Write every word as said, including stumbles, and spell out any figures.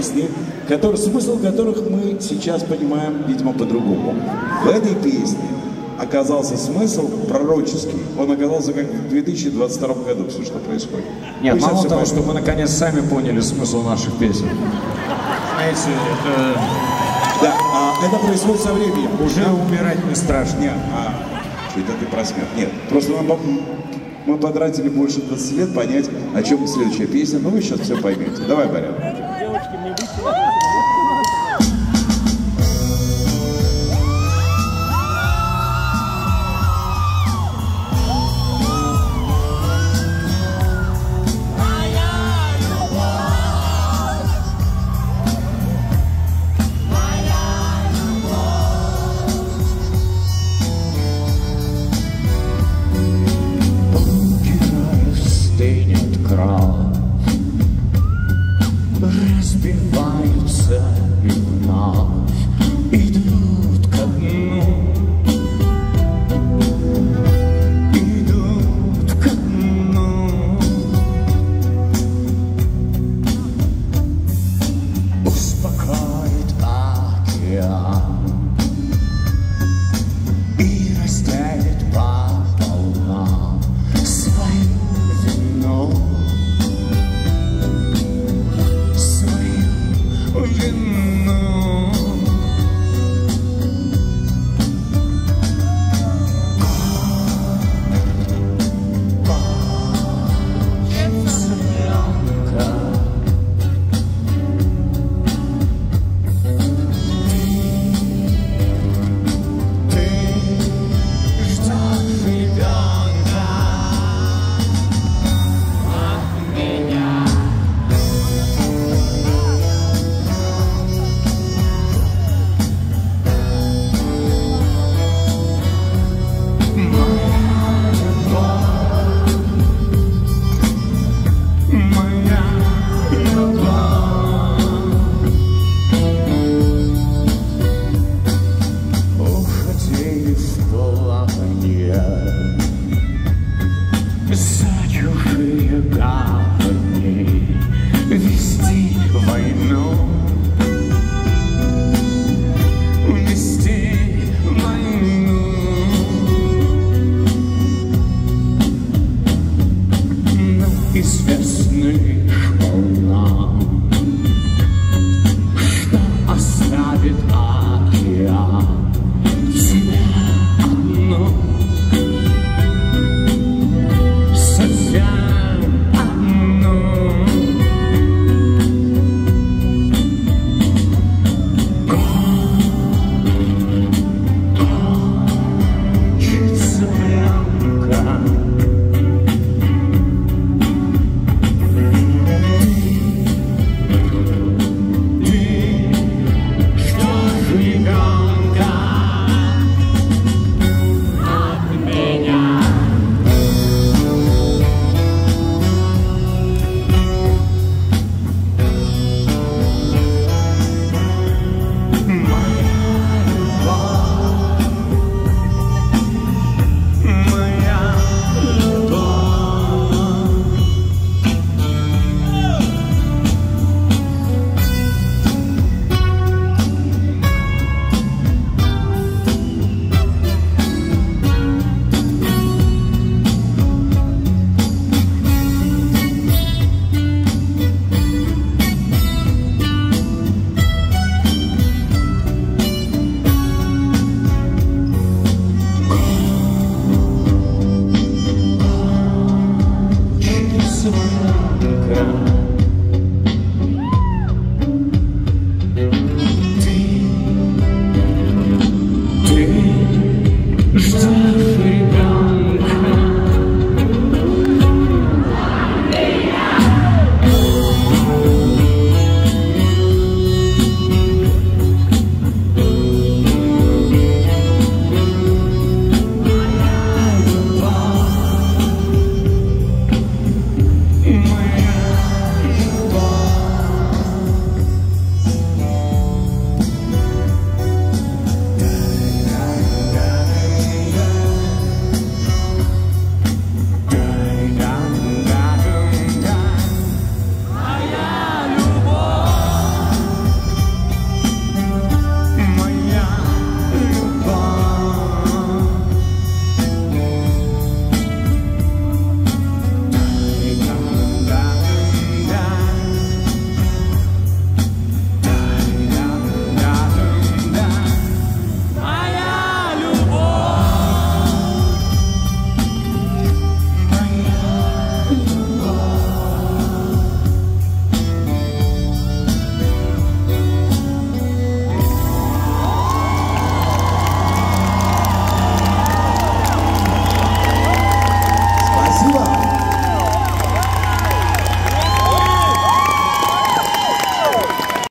песни, который, смысл которых мы сейчас понимаем, видимо, по-другому. В этой песне оказался смысл пророческий. Он оказался как в две тысячи двадцать втором году все, что происходит. Нет, мало того, поймем. Что мы наконец сами поняли смысл наших песен. Знаете, это... Да, а это происходит со временем. Уже да? Умирать не страшно. Нет, а... Что это ты про смерть? Нет, просто мы, мы потратили больше двадцати лет понять, о чем следующая песня. Ну вы сейчас все поймете. Давай, Боря. Девочки, мне выйти. Разбиваются и вновь идут ко дну, идут ко дну. Успокоит океан и растянет по волнам свою вину. За чужие гавани вести войну.